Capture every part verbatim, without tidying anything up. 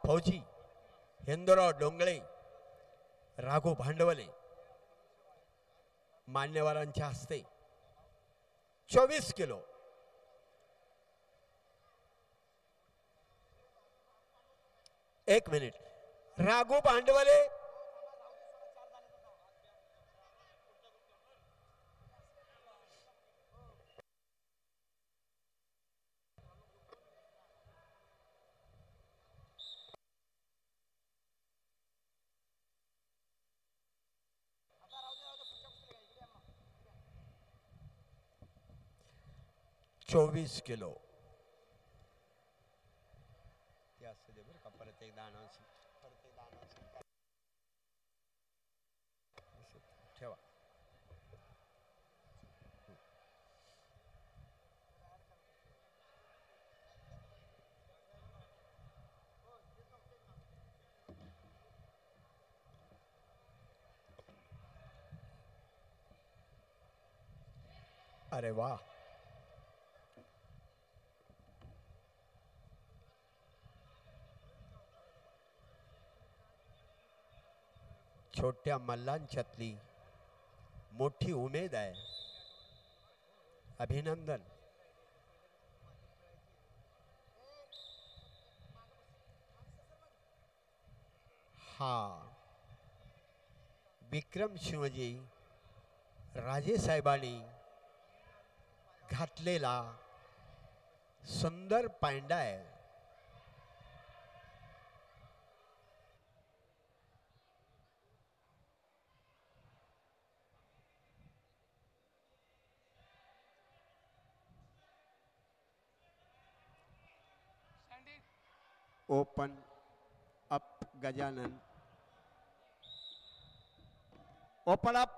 फौजी हिंदुराव डोंगळे, राघू भांडवले मान्यवरांच्या हस्ते चोवीस किलो एक मिनिट राघू भांडवले चोवीस किलो परत एकदा परत एकदा ठेवा. अरे वाह, छोट्या मल्लांच्यातली मोठी उमेद आहे. अभिनंदन. हा विक्रम शिवजी राजे साहेबांनी घातलेला सुंदर पांडा आहे. Open up Gajanan, open up.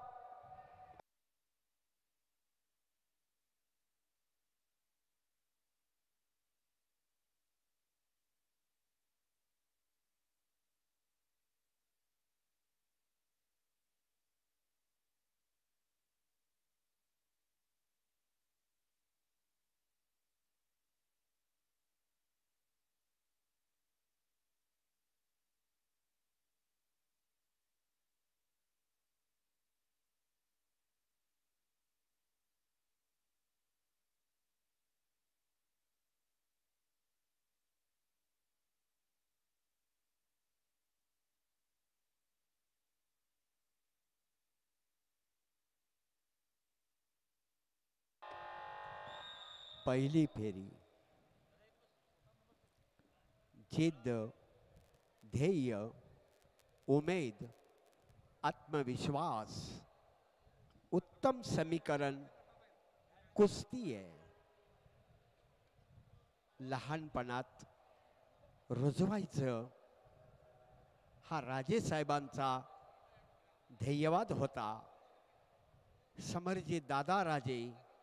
पहिली फेरी जिद्द, ध्येय, उमेद, आत्मविश्वास, उत्तम समीकरण कुस्ती आहे. लहानपणात रुजवायचं हा राजे साहेबांचा ध्येयवाद होता. समरजी दादा राजे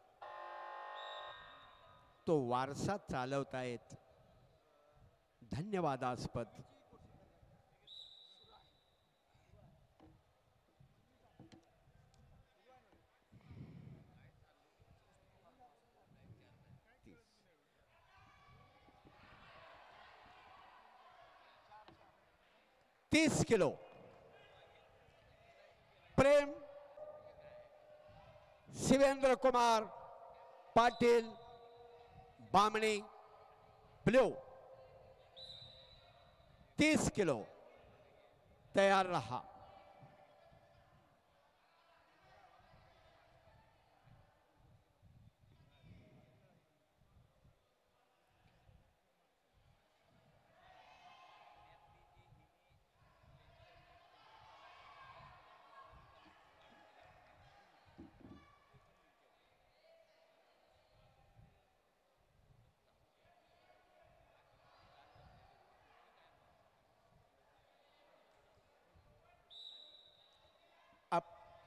तो वारसा चालवतायत. धन्यवादास्पद. तीस किलो प्रेम शिवेंद्र कुमार पाटील बामणी ब्ल्यू. तीस किलो तैयार रहा. अब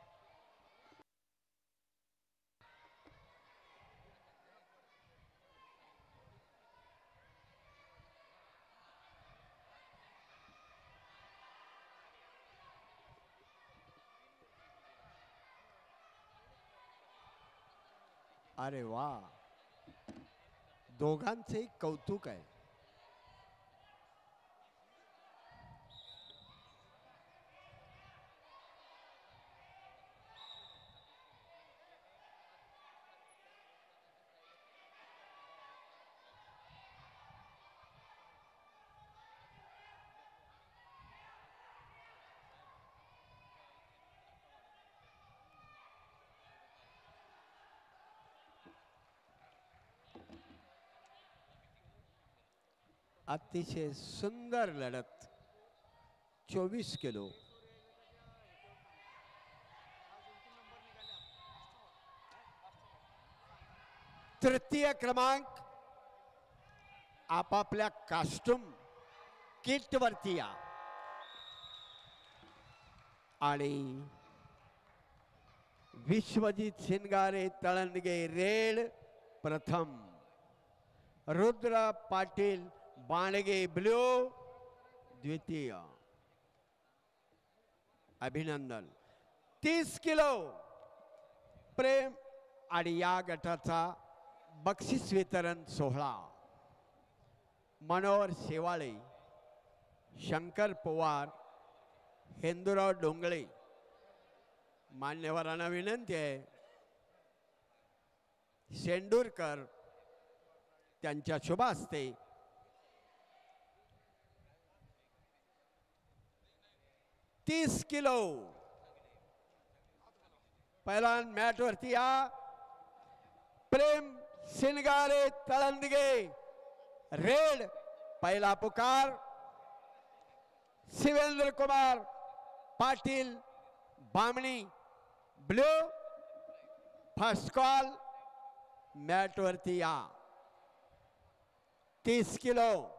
अरे वाह, दोघांचे कौतुक आहे. अतिशय सुंदर लढत चोवीस किलो तृतीय क्रमांक आपापल्या कास्ट्यूम किट वरती या आणि विश्वजित शिंगारे तळंदगे रेड प्रथम, रुद्र पाटील बाणगे ब्ल्यू द्वितीय. अभिनंदन. तीस किलो प्रेम आणि या गटाचा बक्षीस वितरण सोहळा मनोहर शेवाळे, शंकर पवार, हेंदुराव डोंगळे मान्यवरांना विनंती आहे शेंडूरकर त्यांच्या शुभ हस्ते तीस किलो पहिला मॅट वरती या. प्रेम शिंगारे तळंदगे रेड पहिला पुकार, Shivendra Kumar Patil Bamani blue first call. Mat वरती या. तीस किलो